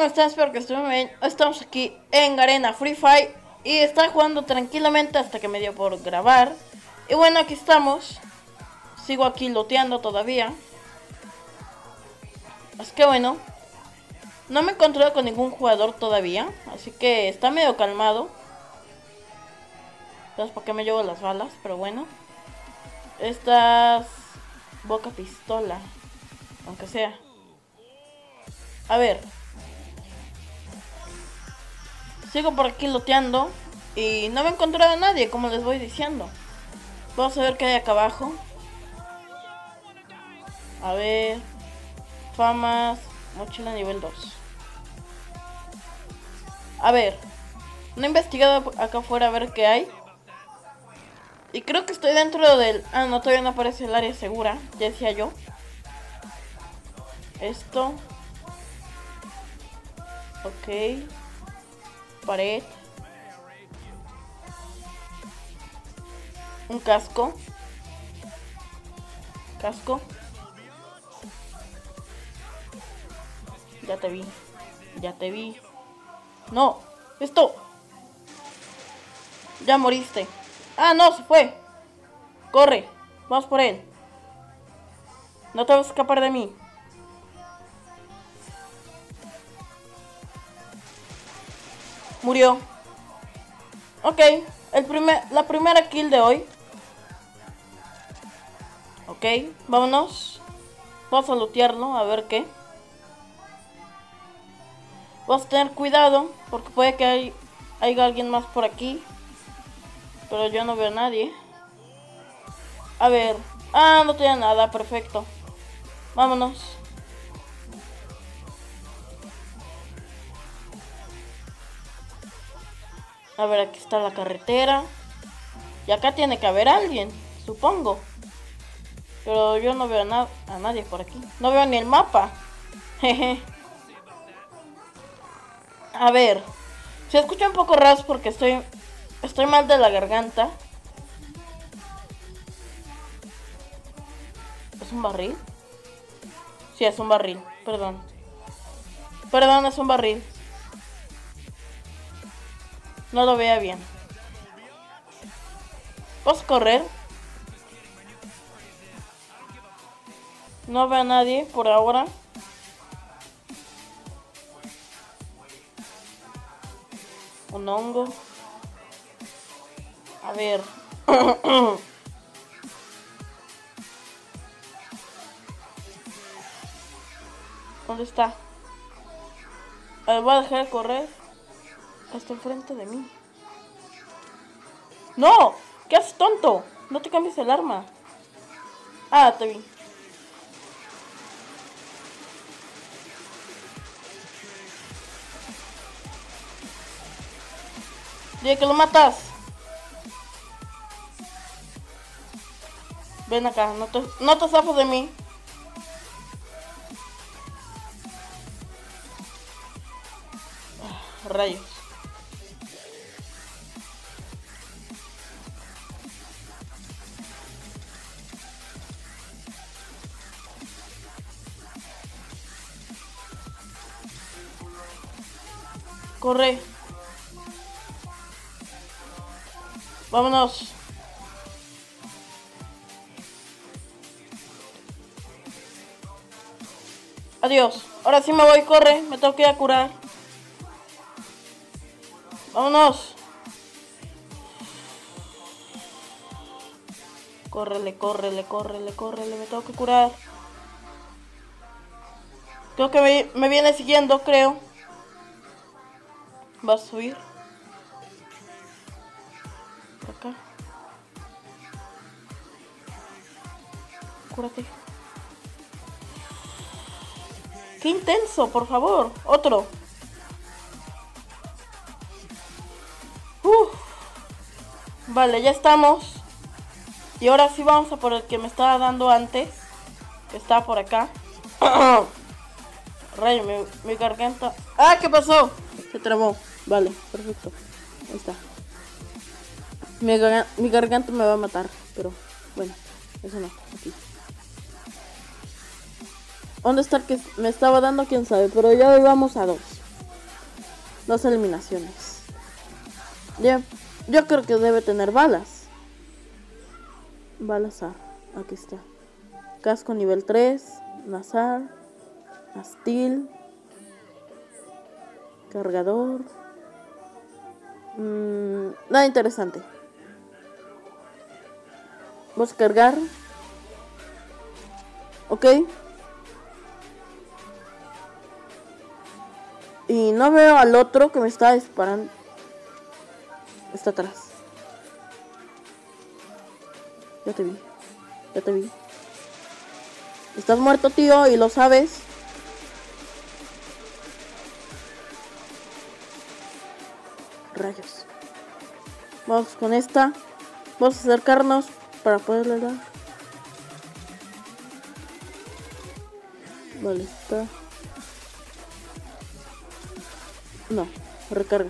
¿cómo están? Espero que estén bien. Estamos aquí en Garena Free Fire y está jugando tranquilamente hasta que me dio por grabar. Y bueno, aquí estamos. Sigo aquí looteando todavía. Así que bueno, no me he encontrado con ningún jugador todavía, así que está medio calmado. Entonces, ¿por qué me llevo las balas? Pero bueno. Estas... boca pistola, aunque sea. A ver. Sigo por aquí looteando y no me he encontrado a nadie, como les voy diciendo. Vamos a ver qué hay acá abajo. A ver. Famas. Mochila nivel 2. A ver. No he investigado acá afuera a ver qué hay. Y creo que estoy dentro del... Ah, no, todavía no aparece el área segura. Ya decía yo. Esto. Ok. Pared. Un casco. Casco. Ya te vi. Ya te vi. No. Esto. Ya moriste. Ah, no, se fue. Corre. Vamos por él. No te vas a escapar de mí. Murió. Ok. La primera kill de hoy. Ok. Vámonos. Vamos a lootearlo. A ver qué. Vamos a tener cuidado. Porque puede que haya alguien más por aquí. Pero yo no veo a nadie. A ver. Ah, no tenía nada. Perfecto. Vámonos. A ver, aquí está la carretera. Y acá tiene que haber alguien, supongo. Pero yo no veo a nadie por aquí. No veo ni el mapa. Jeje. A ver. Se escucha un poco raro porque estoy mal de la garganta. ¿Es un barril? Sí, es un barril. Perdón. Perdón, es un barril. No lo vea bien. Vamos a correr. No veo a nadie por ahora. Un hongo. A ver. ¿Dónde está? A ver, voy a dejar de correr. Está enfrente de mí. ¡No! ¿Qué haces, tonto? No te cambies el arma. Ah, te vi. Dile que lo matas. Ven acá, no te zafes de mí. Rayos. Corre. Vámonos. Adiós. Ahora sí me voy, corre. Me tengo que ir a curar. Vámonos. Córrele, córrele, córrele, córrele. Me tengo que curar. Creo que me viene siguiendo, creo. Va a subir. Por acá. Cúrate. ¡Qué intenso! Por favor. Otro. Vale, ya estamos. Y ahora sí vamos a por el que me estaba dando antes. Que estaba por acá. Rayo, mi garganta. ¡Ah! ¿Qué pasó? Se trabó. Vale, perfecto. Ahí está. Mi garganta me va a matar. Pero bueno, eso no. Aquí. ¿Dónde está el que me estaba dando? Quién sabe. Pero ya hoy vamos a 2. 2 eliminaciones. Yo creo que debe tener balas. Balas A. Aquí está. Casco nivel 3. Nazar. Astil. Cargador. Nada interesante. Vamos a cargar. Ok. Y no veo al otro que me está disparando. Está atrás. Ya te vi. Ya te vi. Estás muerto, tío, y lo sabes. Rayos. Vamos con esta. Vamos a acercarnos para poderle dar. Vale, está. No, recarga.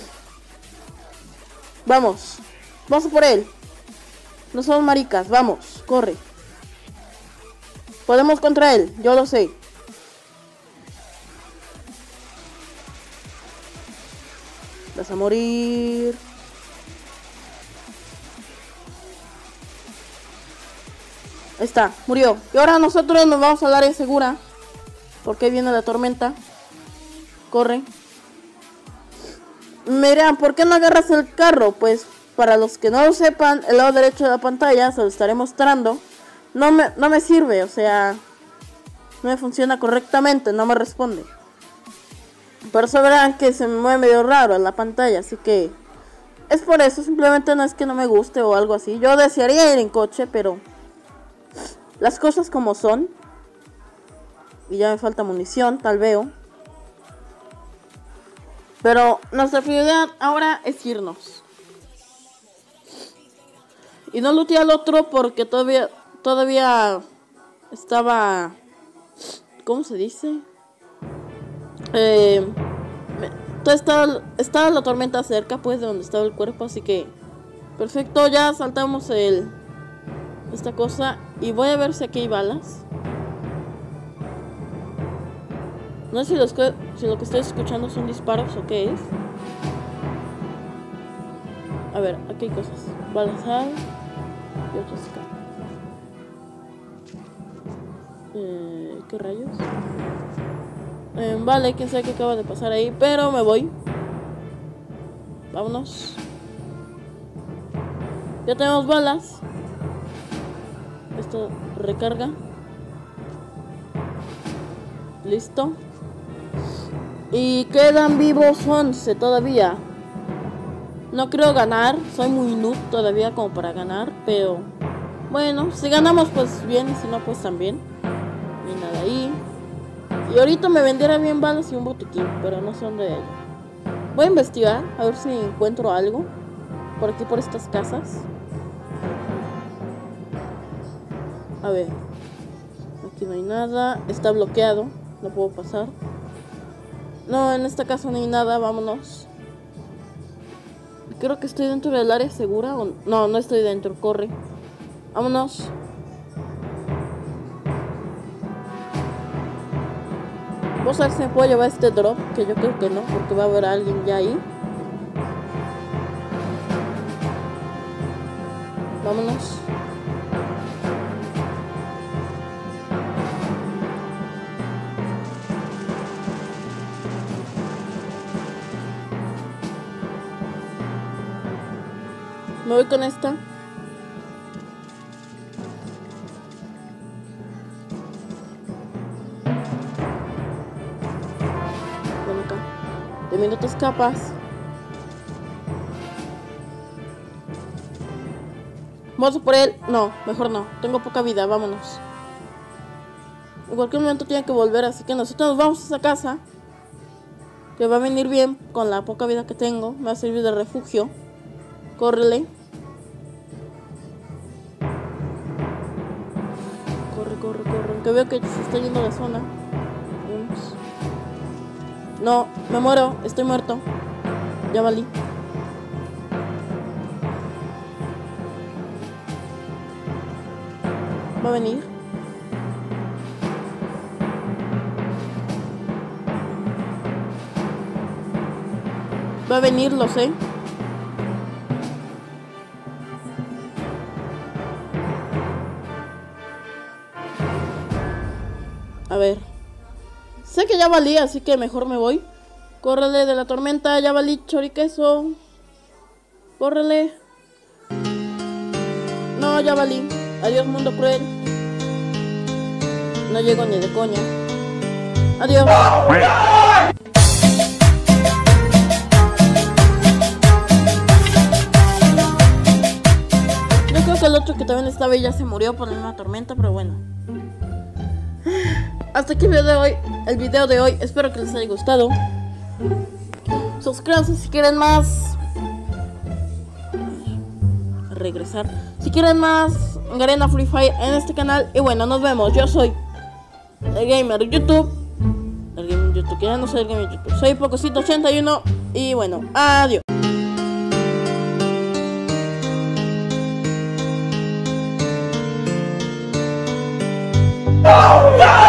Vamos. Vamos por él. No somos maricas, vamos, corre. Podemos contra él, yo lo sé. Vas a morir. Ahí está, murió. Y ahora nosotros nos vamos al área segura. Porque viene la tormenta. Corre. Me dirán, ¿por qué no agarras el carro? Pues para los que no lo sepan, el lado derecho de la pantalla se lo estaré mostrando. No me sirve, o sea, no me funciona correctamente, no me responde. Por eso verán que se me mueve medio raro en la pantalla, así que es por eso, simplemente no es que no me guste o algo así. Yo desearía ir en coche, pero las cosas como son. Y ya me falta munición, tal vez. Pero nuestra prioridad ahora es irnos. Y no looteé al otro porque todavía estaba... ¿Cómo se dice? Estaba la tormenta cerca, pues, de donde estaba el cuerpo, así que... Perfecto, ya saltamos esta cosa. Y voy a ver si aquí hay balas. No sé si lo que estoy escuchando son disparos o qué es. A ver, aquí hay cosas. Balas hay. Y otras acá. ¿Qué rayos? Vale, quién sabe qué acaba de pasar ahí. Pero me voy. Vámonos. Ya tenemos balas. Esto recarga. Listo. Y quedan vivos 11 todavía. No creo ganar. Soy muy noob todavía como para ganar. Pero bueno, si ganamos pues bien. Y si no pues también. No hay nada ahí. Y ahorita me vendiera bien balas y un botiquín. Pero no sé dónde hay. Voy a investigar. A ver si encuentro algo. Por aquí, por estas casas. A ver. Aquí no hay nada. Está bloqueado. No puedo pasar. No, en esta casa no hay nada. Vámonos. Creo que estoy dentro del área segura. No, no estoy dentro. Corre. Vámonos. Vamos a ver si me puedo llevar este drop. Que yo creo que no. Porque va a haber alguien ya ahí. Vámonos. Me voy con esta. Ven acá. Termino tus capas. Vamos por él. No, mejor no. Tengo poca vida, vámonos. En cualquier momento tiene que volver, así que nosotros nos vamos a esa casa. Que va a venir bien con la poca vida que tengo. Me va a servir de refugio. Córrele. Corre. Que veo que se está yendo la zona. No, me muero. Estoy muerto. Ya valí. Va a venir. Va a venir, lo sé. A ver. Sé que ya valí, así que mejor me voy. Córrele de la tormenta, ya valí, choriqueso. Córrele. No, ya valí. Adiós, mundo cruel. No llego ni de coña. Adiós. Yo creo que el otro que también estaba ahí ya se murió por la misma tormenta, pero bueno. Hasta aquí el video de hoy. Espero que les haya gustado. Suscríbanse si quieren más. Regresar. Si quieren más Garena Free Fire en este canal. Y bueno, nos vemos. Yo soy el gamer YouTube. El gamer YouTube, que ya no soy el gamer YouTube. Soy Pocosito81. Y bueno, adiós. Oh, no!